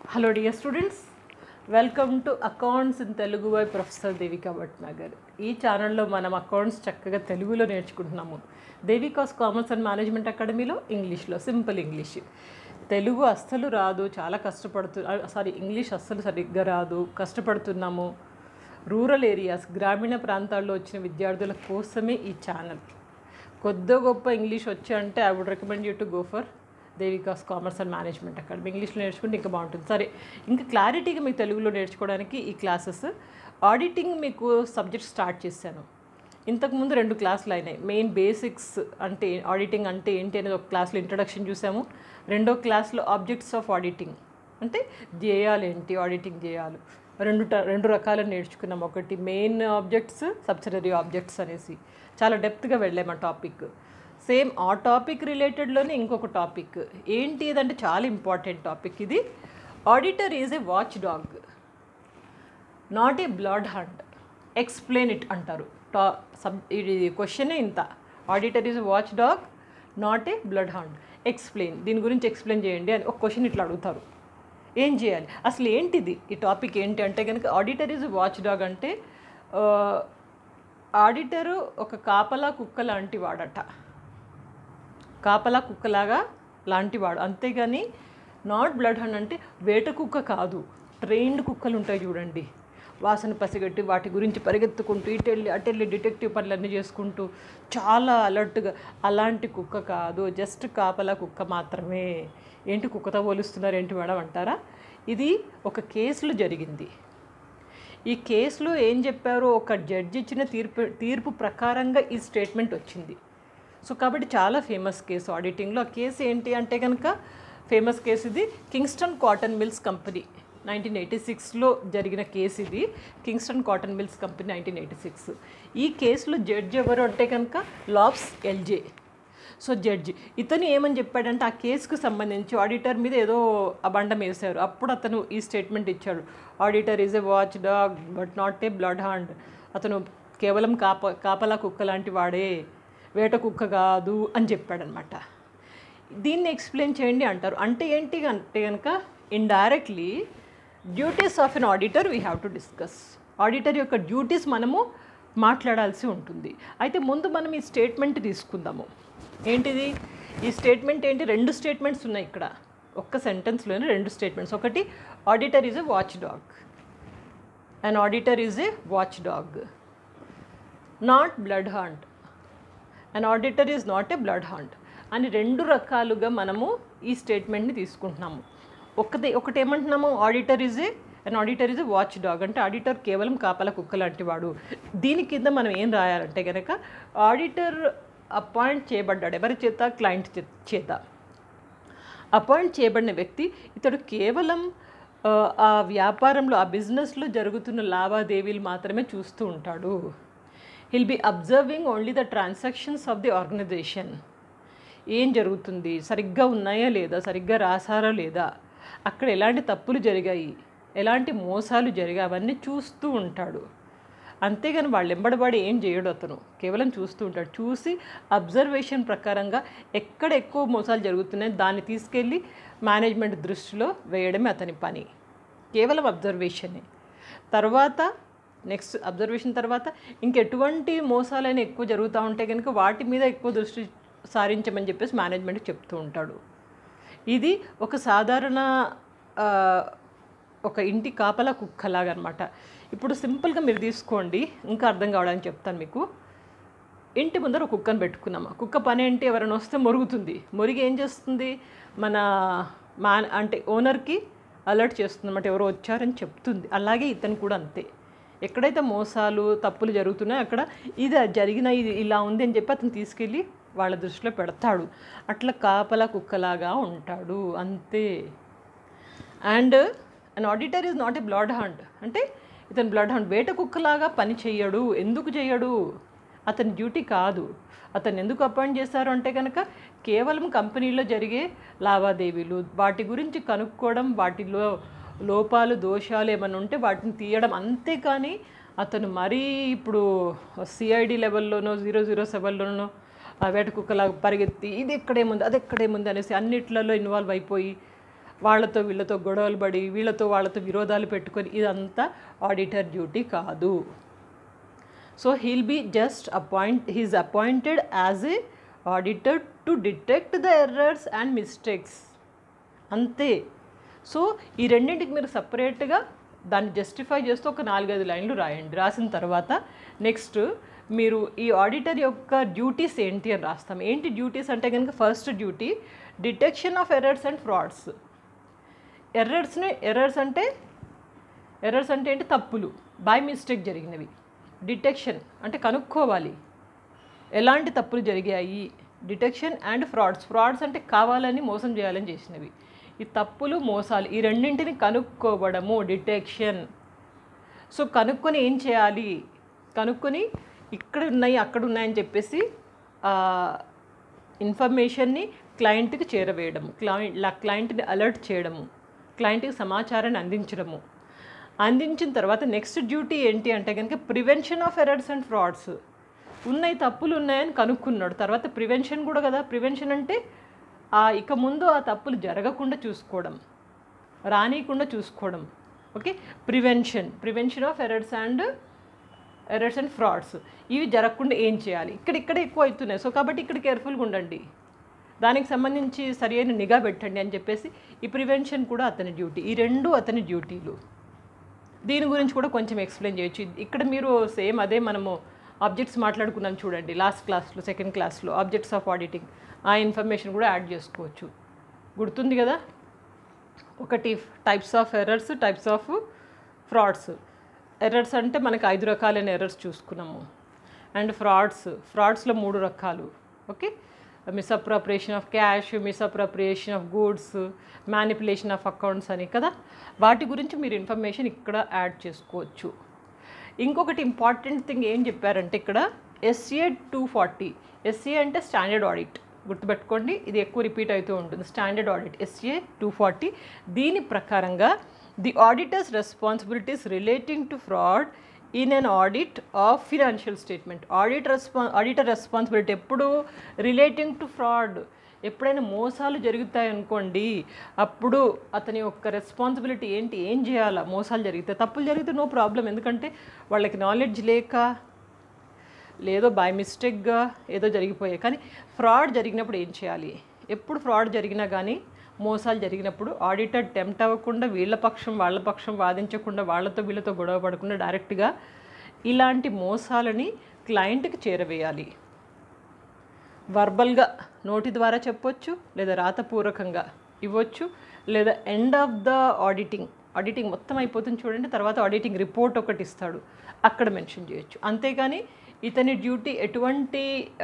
Hello dear students, welcome to Accounts in Telugu by Professor Devika Bhatnagar. ఈ ఛానల్లో మనం accounts చక్కగా తెలుగులో నేర్చుకుంటున్నాము. దేవికాస్ కామర్స్ అండ్ మేనేజ్మెంట్ అకాడమీలో ఇంగ్లీష్లో సింపుల్ ఇంగ్లీష్. తెలుగు అస్సలు రాదు, చాలా ఇంగ్లీష్ అస్సలు సరిగ్గా రాదు, కష్టపడుతున్నాము. రూరల్ ఏరియాస్, గ్రామీణ ప్రాంతాల్లో వచ్చిన విద్యార్థుల కోసమే ఈ ఛానల్. కొద్ది గొప్ప ఇంగ్లీష్ వచ్చి అంటే I would recommend you to go for Devikas commerce and management academy. ఇంగ్లీష్లో నేర్చుకుంటే ఇంకా బాగుంటుంది. సరే, ఇంకా క్లారిటీగా మీకు తెలుగులో నేర్చుకోవడానికి ఈ క్లాసెస్. ఆడిటింగ్ మీకు సబ్జెక్ట్ స్టార్ట్ చేశాను. ఇంతకుముందు 2 క్లాసులు అయినాయి. మెయిన్ బేసిక్స్ అంటే ఆడిటింగ్ అంటే ఏంటి అనేది ఒక క్లాస్లో ఇంట్రడక్షన్ చూసాము. రెండో క్లాస్లో ఆబ్జెక్ట్స్ ఆఫ్ ఆడిటింగ్ అంటే చేయాలి ఏంటి, ఆడిటింగ్ చేయాలి, రెండు రకాలు నేర్చుకున్నాం. ఒకటి మెయిన్ ఆబ్జెక్ట్స్, సబ్సిడరీ ఆబ్జెక్ట్స్ అనేసి చాలా డెప్త్గా వెళ్ళాము ఆ టాపిక్. సేమ్ ఆ టాపిక్ రిలేటెడ్లోనే ఇంకొక టాపిక్ ఏంటి ఇదంటే చాలా ఇంపార్టెంట్ టాపిక్ ఇది. Auditor is a watch dog, not a blood hunt. Explain it అంటారు. ఇది క్వశ్చనే ఇంత. Auditor is a watch dog, not a blood hunt. Explain, దీని గురించి ఎక్స్ప్లెయిన్ చేయండి అని ఒక క్వశ్చన్ ఇట్లా అడుగుతారు. ఏం చేయాలి, అసలు ఏంటిది ఈ టాపిక్ ఏంటి అంటే కనుక ఆడిటర్ ఈజ్ వాచ్ డాగ్ అంటే ఆడిటరు ఒక కాపలా కుక్క లాంటి వాడట. కాపలా కుక్కలాగా లాంటివాడు, అంతేగాని నాట్ బ్లడ్ హండ్ అంటే వేట కుక్క కాదు. ట్రైన్డ్ కుక్కలు ఉంటాయి చూడండి, వాసన పసిగట్టి వాటి గురించి పరిగెత్తుకుంటూ అటెళ్ళి డిటెక్టివ్ పనులన్నీ చేసుకుంటూ చాలా అలర్ట్గా, అలాంటి కుక్క కాదు. జస్ట్ కాపలా కుక్క మాత్రమే. ఏంటి కుక్కతో పోలుస్తున్నారు ఏంటి మేడం అంటారా? ఇది ఒక కేసులో జరిగింది. ఈ కేసులో ఏం చెప్పారో ఒక జడ్జి ఇచ్చిన తీర్పు ప్రకారంగా ఈ స్టేట్మెంట్ వచ్చింది. సో కాబట్టి చాలా ఫేమస్ కేసు ఆడిటింగ్లో. ఆ కేసు ఏంటి అంటే కనుక ఫేమస్ కేసు ఇది. కింగ్స్టన్ కాటన్ మిల్స్ కంపెనీ 1986లో జరిగిన కేసు ఇది. Kingston cotton mills company 1986. ఈ కేసులో జడ్జి ఎవరు అంటే కనుక లాబ్స్ ఎల్జే. సో జడ్జి ఇతను ఏమని చెప్పాడంటే ఆ కేసుకు సంబంధించి ఆడిటర్ మీద ఏదో అబండం వేశారు. అప్పుడు అతను ఈ స్టేట్మెంట్ ఇచ్చాడు. Auditor is a watch dog but not a blood hound. అతను కేవలం కాపలా కుక్క లాంటి వాడే, వేట కుక్క కాదు అని చెప్పాడనమాట. దీన్ని ఎక్స్ప్లెయిన్ చేయండి అంటారు. అంటే ఏంటి అంటే కనుక indirectly duties of an auditor we have to discuss. Auditor యొక్క డ్యూటీస్ మనము మాట్లాడాల్సి ఉంటుంది. అయితే ముందు మనం ఈ స్టేట్మెంట్ తీసుకుందాము. ఏంటిది ఈ స్టేట్మెంట్ ఏంటి? 2 స్టేట్మెంట్స్ ఉన్నాయి ఇక్కడ. ఒక్క సెంటెన్స్లోనే 2 స్టేట్మెంట్స్. ఒకటి auditor is a watch dog, and auditor is a watch dog, not blood hunt, and auditor is not a blood hunt అని 2 రకాలుగా మనము ఈ స్టేట్మెంట్ని తీసుకుంటున్నాము. ఒకటి ఏమంటున్నాము, auditor is a watch dog అంటే ఆడిటర్ కేవలం కాపలా కుక్క లాంటి వాడు. దీని కింద మనం ఏం రాయాలంటే కనుక ఆడిటర్ అపాయింట్ చేయబడ్డాడు. ఎవరి చేత? క్లయింట్ చేత అపాయింట్ చేయబడిన వ్యక్తి. ఇతడు కేవలం ఆ వ్యాపారంలో, ఆ బిజినెస్లో జరుగుతున్న లావాదేవీలు మాత్రమే చూస్తూ ఉంటాడు. he'll be observing only the transactions of the organization. ఏం జరుగుతుంది, సరిగ్గా ఉన్నాయా లేదా, సరిగ్గా రాసారా లేదా, అక్కడ ఎలాంటి తప్పులు జరిగాయి, ఎలాంటి మోసాలు జరిగాయి, అవన్నీ చూస్తూ ఉంటాడు. అంతేగాని వాళ్ళు ఎంబడబడి ఏం చేయడు. అతను కేవలం చూస్తూ ఉంటాడు. చూసి అబ్జర్వేషన్ ప్రకారంగా ఎక్కడ ఎక్కువ మోసాలు జరుగుతున్నాయి దాన్ని తీసుకెళ్ళి మేనేజ్మెంట్ దృష్టిలో వేయడమే అతని పని. కేవలం అబ్జర్వేషనే. తర్వాత నెక్స్ట్ అబ్జర్వేషన్ తర్వాత ఇంకెటువంటి మోసాలైనా ఎక్కువ జరుగుతూ ఉంటే కనుక వాటి మీద ఎక్కువ దృష్టి సారించమని చెప్పేసి మేనేజ్మెంట్కి చెప్తూ ఉంటాడు. ఇది ఒక సాధారణ ఒక ఇంటి కాపలా కుక్కలాగా అనమాట. ఇప్పుడు సింపుల్గా మీరు తీసుకోండి, ఇంకా అర్థం కావడానికి చెప్తాను మీకు. ఇంటి ముందర ఒక కుక్కను పెట్టుకున్నాము. కుక్క పని ఏంటి, ఎవరైనా వస్తే మొరుగుతుంది. మొరిగి ఏం చేస్తుంది, అంటే ఓనర్కి అలర్ట్ చేస్తుంది అన్నమాట, ఎవరో వచ్చారని చెప్తుంది. అలాగే ఇతను కూడా అంతే. ఎక్కడైతే మోసాలు తప్పులు జరుగుతున్నాయో అక్కడ ఇది ఇలా ఉంది అని చెప్పి అతను తీసుకెళ్ళి వాళ్ళ దృష్టిలో పెడతాడు. అట్లా కాపలా కుక్కలాగా ఉంటాడు అంతే. And an auditor is not a blood hunt అంటే ఇతను బ్లడ్ హంట్, వేట కుక్కలాగా పని చెయ్యడు. ఎందుకు చెయ్యడు? అతని డ్యూటీ కాదు. అతను ఎందుకు అపాయింట్ చేశారు అంటే కనుక కేవలం కంపెనీలో జరిగే లావాదేవీలు వాటి గురించి కనుక్కోవడం, వాటిలో లోపాలు దోషాలు ఏమైనా ఉంటే వాటిని తీయడం. అంతేకాని అతను మరీ ఇప్పుడు సిఐడి లెవెల్లోనో 007లోనో ఆ వేట కుక్కలాగా పరిగెత్తి ఇది ఎక్కడేముంది అది ఎక్కడేముంది అనేసి అన్నిట్లలో ఇన్వాల్వ్ అయిపోయి వాళ్ళతో వీళ్ళతో గొడవలు పడి వాళ్ళతో విరోధాలు పెట్టుకొని ఇదంతా ఆడిటర్ డ్యూటీ కాదు. So he'll be just he's appointed as a auditor to detect the errors and mistakes అంతే. సో ఈ రెండింటికి మీరు సపరేట్గా దాన్ని జస్టిఫై చేస్తూ ఒక 4-5 లైన్లు రాయండి. రాసిన తర్వాత నెక్స్ట్ మీరు ఈ ఆడిటర్ యొక్క డ్యూటీస్ ఏంటి అని రాస్తాం. ఏంటి డ్యూటీస్ అంటే కనుక first duty detection of errors and frauds. Errors అంటే ఏంటి? తప్పులు, బై మిస్టేక్ జరిగినవి. డిటెక్షన్ అంటే కనుక్కోవాలి ఎలాంటి తప్పులు జరిగాయి. డిటెక్షన్ అండ్ ఫ్రాడ్స్ అంటే కావాలని మోసం చేయాలని చేసినవి. ఈ తప్పులు మోసాలు ఈ రెండింటిని కనుక్కోవడము డిటెక్షన్. సో కనుక్కొని ఏం చేయాలి? కనుక్కొని ఇక్కడ ఉన్నాయి అక్కడ ఉన్నాయని చెప్పేసి ఇన్ఫర్మేషన్ని క్లయింట్కి చేరవేయడము, క్లయింట్ని అలర్ట్ చేయడము, క్లయింట్కి సమాచారాన్ని అందించడము. అందించిన తర్వాత నెక్స్ట్ డ్యూటీ ఏంటి అంటే కనుక prevention of errors and frauds. తప్పులు ఉన్నాయని కనుక్కున్నాడు, తర్వాత ప్రివెన్షన్ కూడా కదా. ప్రివెన్షన్ అంటే ఇక ముందు ఆ తప్పులు జరగకుండా చూసుకోవడం, రానియకుండా చూసుకోవడం. Okay, prevention of errors and frauds. ఇవి జరగకుండా ఏం చేయాలి? ఇక్కడ ఎక్కువ అవుతున్నాయి. సో కాబట్టి ఇక్కడ కేర్ఫుల్గా ఉండండి, దానికి సంబంధించి సరైన నిఘా పెట్టండి అని చెప్పేసి ఈ ప్రివెన్షన్ కూడా అతని డ్యూటీ. ఈ రెండు అతని డ్యూటీలు. దీని గురించి కూడా కొంచెం ఎక్స్ప్లెయిన్ చేయొచ్చు. ఇక్కడ మీరు సేమ్ అదే మనము ఆబ్జెక్ట్స్ మాట్లాడుకున్నాం చూడండి లాస్ట్ క్లాస్లో, సెకండ్ క్లాస్లో ఆబ్జెక్ట్స్ ఆఫ్ ఆడిటింగ్. ఆ ఇన్ఫర్మేషన్ కూడా యాడ్ చేసుకోవచ్చు. గుర్తుంది కదా? ఒకటి types of errors, types of frauds. Errors అంటే మనకి 5 రకాలైన ఎర్రర్స్ చూసుకున్నాము. అండ్ ఫ్రాడ్స్లో 3 రకాలు. Okay, misappropriation of cash, misappropriation of goods, manipulation of accounts అని కదా. వాటి గురించి మీరు ఇన్ఫర్మేషన్ ఇక్కడ యాడ్ చేసుకోవచ్చు. ఇంకొకటి ఇంపార్టెంట్ థింగ్ ఏం చెప్పారంటే ఇక్కడ SA 240. SA అంటే స్టాండర్డ్ ఆడిట్, గుర్తుపెట్టుకోండి. ఇది ఎక్కువ రిపీట్ అవుతూ ఉంటుంది. Standard audit SA 240. దీని ప్రకారంగా the auditor's responsibilities relating to fraud in an audit of financial statement. Auditor responsibility ఎప్పుడు రిలేటింగ్ టు ఫ్రాడ్. ఎప్పుడైనా మోసాలు జరుగుతాయనుకోండి, అప్పుడు అతని యొక్క రెస్పాన్సిబిలిటీ ఏంటి? ఏం చేయాలా? మోసాలు జరిగితే, తప్పులు జరిగితే నో ప్రాబ్లం, ఎందుకంటే వాళ్ళకి నాలెడ్జ్ లేక లేదో బై మిస్టేక్గా ఏదో జరిగిపోయాయి. కానీ ఫ్రాడ్ జరిగినప్పుడు ఏం చేయాలి? ఎప్పుడు ఫ్రాడ్ జరిగినా కానీ, మోసాలు జరిగినప్పుడు ఆడిటర్ టెంప్ట్ అవ్వకుండా, వాళ్ళ పక్షం వాదించకుండా, వీళ్ళతో గొడవ పడకుండా డైరెక్ట్గా ఇలాంటి మోసాలని క్లయింట్కి చేరవేయాలి. వర్బల్గా నోటి ద్వారా చెప్పొచ్చు, లేదా రాతపూర్వకంగా ఇవ్వచ్చు, లేదా ఎండ్ ఆఫ్ ద ఆడిటింగ్ మొత్తం అయిపోతుంది చూడండి, తర్వాత ఆడిటింగ్ రిపోర్ట్ ఒకటి ఇస్తాడు, అక్కడ మెన్షన్ చేయొచ్చు. అంతేగాని ఇతని డ్యూటీ ఎటువంటి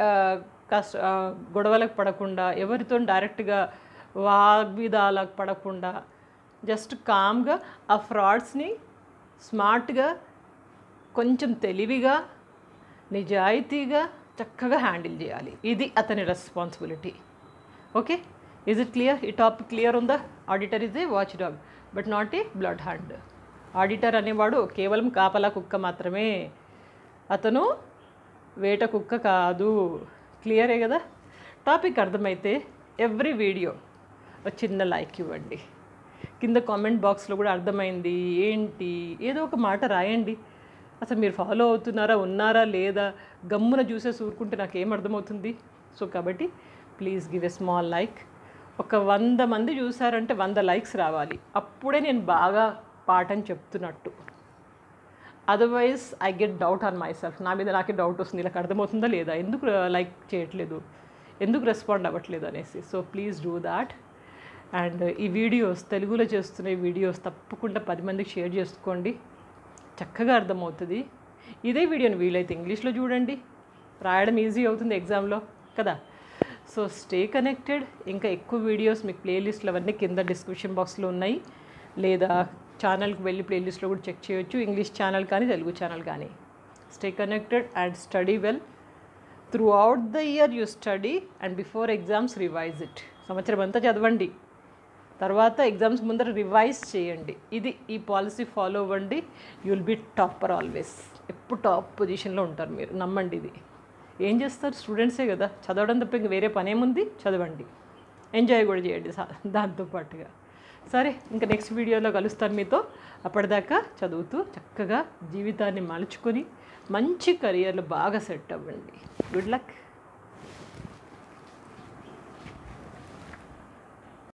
గొడవలకు పడకుండా, ఎవరితో డైరెక్ట్గా వాగ్విదాలకు పడకుండా, జస్ట్ కామ్గా ఆ ఫ్రాడ్స్ని స్మార్ట్గా, కొంచెం తెలివిగా, నిజాయితీగా, చక్కగా హ్యాండిల్ చేయాలి. ఇది అతని responsibility. Okay, is it clear? ఈ టాపిక్ క్లియర్ ఉందా? Auditor is a watch dog but not a blood hand. Auditor అనేవాడు కేవలం కాపలా కుక్క మాత్రమే, అతను వేట కుక్క కాదు. క్లియరే కదా? టాపిక్ అర్థమైతే ఎవ్రీ వీడియో ఒక చిన్న లైక్ ఇవ్వండి. కింద కామెంట్ బాక్స్లో కూడా అర్థమైంది ఏంటి ఏదో ఒక మాట రాయండి. అసలు మీరు ఫాలో అవుతున్నారా, ఉన్నారా లేదా, గమ్మున చూసేసి ఊరుకుంటే నాకేం అర్థమవుతుంది? సో కాబట్టి please give a small like. ఒక 100 మంది చూసారంటే 100 లైక్స్ రావాలి, అప్పుడే నేను బాగా పాఠం చెప్తున్నట్టు. Otherwise I get doubt on my self. నా మీద నాకే డౌట్ వస్తుంది, ఇలా అర్థమవుతుందా లేదా, ఎందుకు లైక్ చేయట్లేదు, ఎందుకు రెస్పాండ్ అవ్వట్లేదు అనేసి. So please do that. And ఈ వీడియోస్ తెలుగులో చేస్తున్న ఈ వీడియోస్ తప్పకుండా 10 మందికి షేర్ చేసుకోండి, చక్కగా అర్థమవుతుంది. ఇదే వీడియోని వీలైతే ఇంగ్లీష్లో చూడండి, రాయడం ఈజీ అవుతుంది ఎగ్జామ్లో కదా. So stay connected. ఇంకా ఎక్కువ వీడియోస్ మీకు ప్లేలిస్ట్లు అవన్నీ కింద డిస్క్రిప్షన్ బాక్స్లో ఉన్నాయి, లేదా ఛానల్కి వెళ్ళి ప్లేలిస్ట్లో కూడా చెక్ చేయొచ్చు, ఇంగ్లీష్ ఛానల్ కానీ తెలుగు ఛానల్ కానీ. Stay connected and study well. Throughout the year you study and before exams revise it. సంవత్సరం అంతా చదవండి, తర్వాత ఎగ్జామ్స్ ముందర రివైజ్ చేయండి. ఈ పాలసీ ఫాలో అవ్వండి, you will be topper always. ఎప్పుడు టాప్ పొజిషన్లో ఉంటారు మీరు, నమ్మండి. ఇది ఏం చేస్తారు? స్టూడెంట్సే కదా, చదవడం తప్ప ఇంక వేరే పనేముంది? చదవండి, ఎంజాయ్ కూడా చేయండి దాంతోపాటుగా. సరే, ఇంకా నెక్స్ట్ వీడియోలో కలుస్తాను మీతో. అప్పటిదాకా చదువుతూ చక్కగా జీవితాన్ని మలుచుకొని మంచి కెరియర్లో బాగా సెట్ అవ్వండి. Good luck.